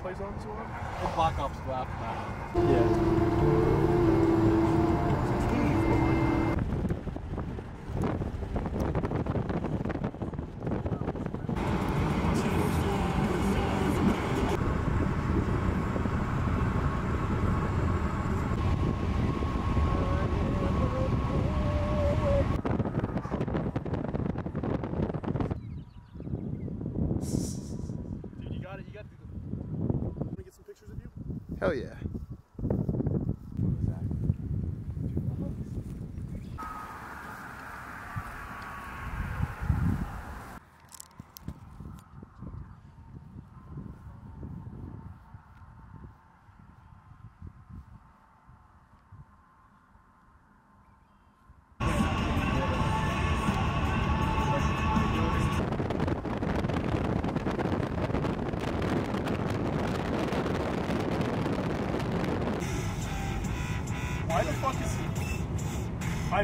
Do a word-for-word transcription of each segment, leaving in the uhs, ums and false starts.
plays on as well? And Black Ops go after that. Yeah. Hell yeah. Why the fuck is he? I've...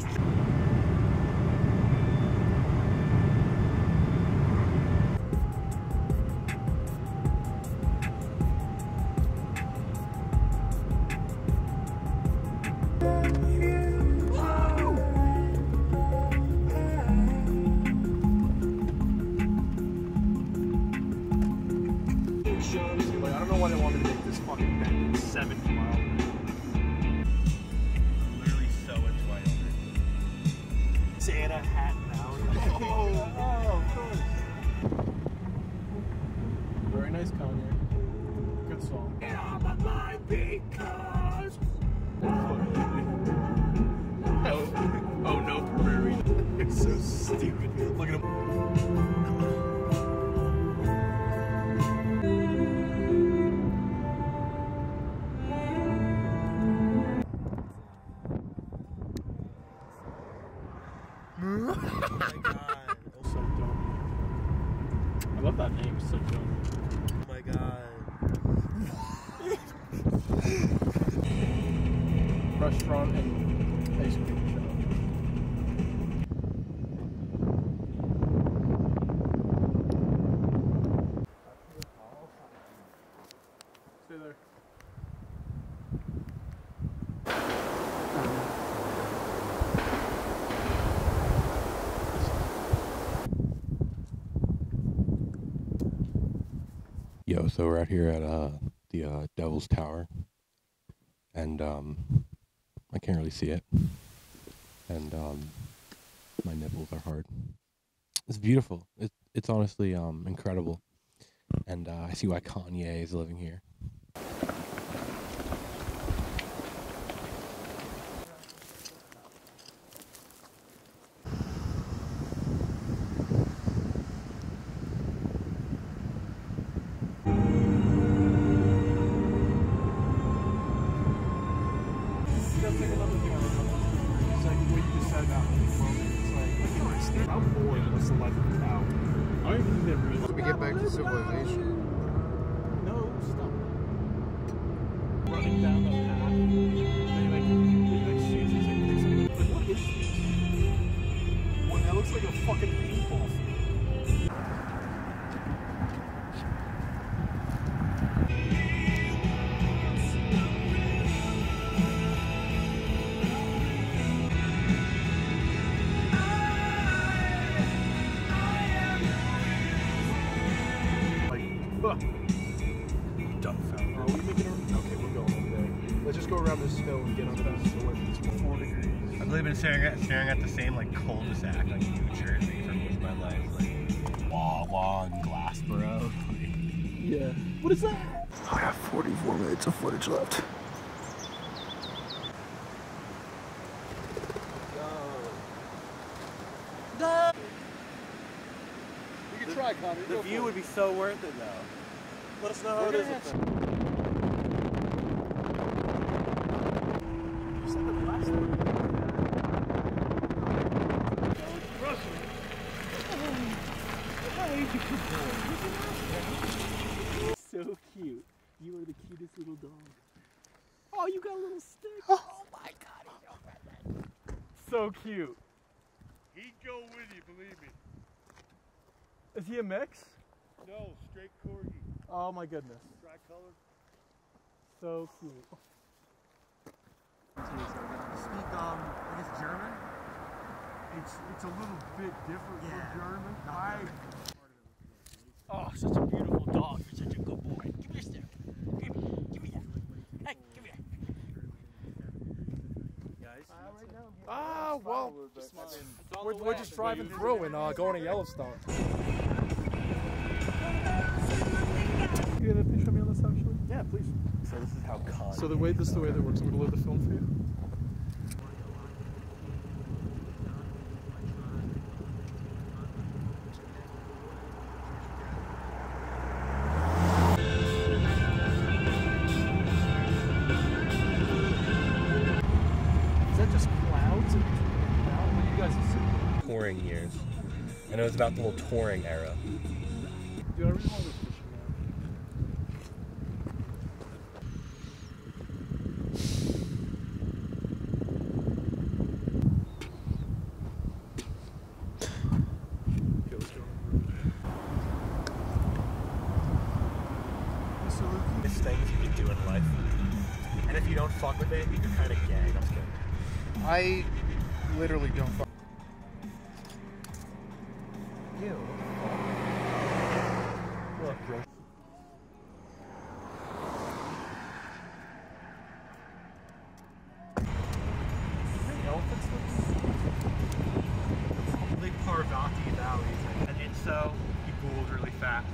Like, I don't know why they wanted to make this fucking bend. It's seventy miles. Santa hat now. Oh, oh, of course. Very nice Kanye. Good song. Get on my mind because. Oh, oh no, Prairie. It's so stupid. Look at him. Oh my god. So dumb. I love that name, so dumb. Oh my god. Restaurant and ice cream shop. Stay there. Yo, so we're out here at uh, the uh, Devil's Tower, and um, I can't really see it, and um, my nipples are hard. It's beautiful. It, it's honestly um, incredible, and uh, I see why Kanye is living here. So we get back to civilization. No, stop. Running down the path. And he like, he like shoots, he's like, picks something. Like, what is this? What, that looks like a fucking paintball field. Dumbfounded. Are we making a... Okay, we're going over there. Let's just go around this hill and get on that. It's four degrees. I've really been staring at, staring at the same like cul-de-sac like New Jersey for most of my life. Like Wawa and Glassboro. Yeah. What is that? I have forty-four minutes of footage left. No. We can try, Connor. The view would be so worth it though. Let us know how it is. With them. You said the last one. Russell. So cute. You are the cutest little dog. Oh, you got a little stick. Oh my god, he's so perfect. So cute. He'd go with you, believe me. Is he a mix? No, straight corgi. Oh my goodness. Dry color. So cute. Speak, um, I guess German? It's it's a little bit different Yeah. from German. Not I. Oh, such a beautiful dog. You're such a good boy. Give me your stick. Give me, give me that. Hey, give me that. Guys. Ah, well, we're, we're just driving through and uh, going to Yellowstone. You get a picture of me on this actually? Yeah, please. So this is how con. So the way this is the way that works. I'm gonna load the film for you. Is that just clouds in between now? What you guys are seeing? Touring years. I know it's about the whole touring era. Dude, I really want to go fishing It's things you can do in life. And if you don't fuck with it, you're kind of gay. That's good. I literally don't fuck. Ew. What? Like Parvati Valley, and it's so you Googled really fast.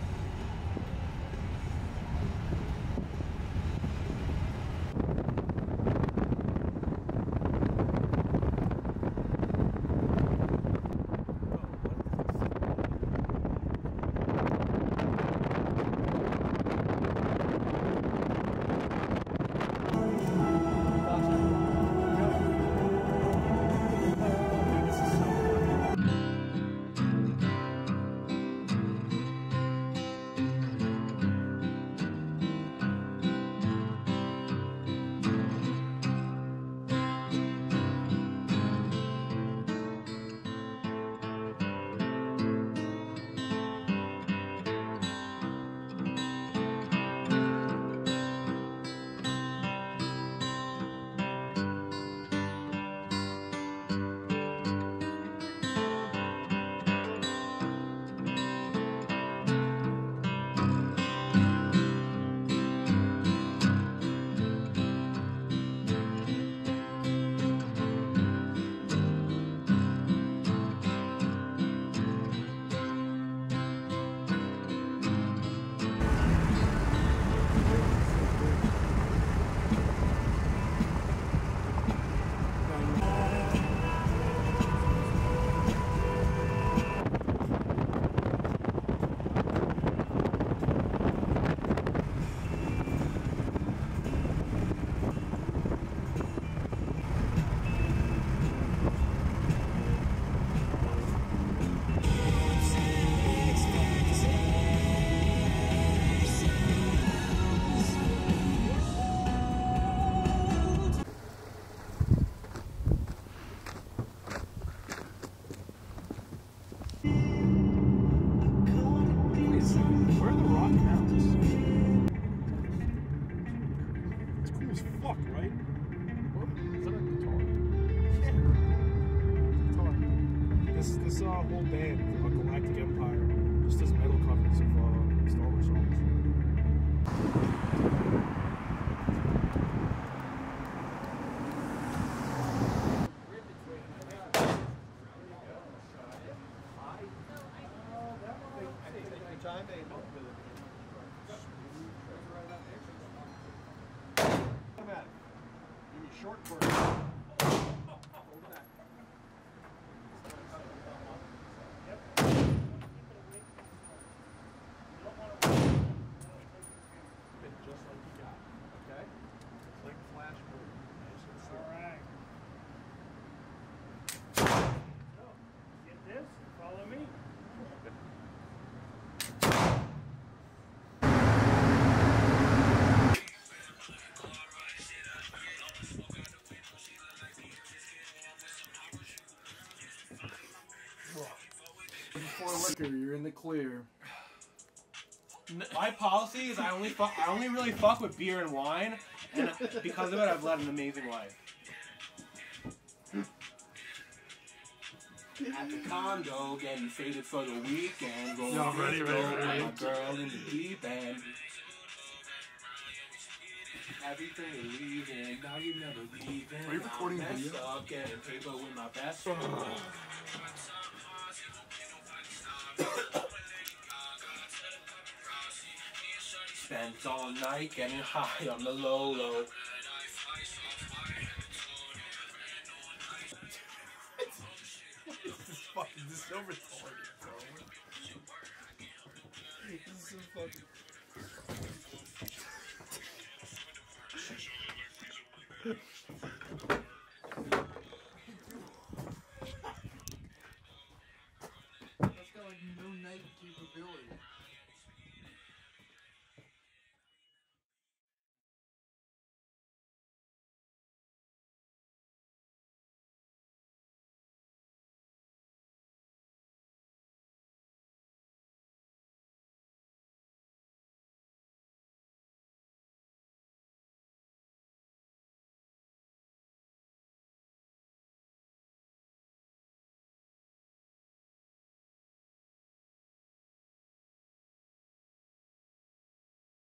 Before liquor, you're in the clear. My policy is I only fuck, I only really fuck with beer and wine, and because of it, I've led an amazing life. At the condo, getting faded for the weekend. Rolling No, ready, ready, with ready. my girl in the deep end. Everything is leaving, now you never leaving. Are you recording I'm video? messed up, getting paper with my best friend. Spent all night getting high on the low low. This is fucking, this is so retarded, bro. This is so fucking...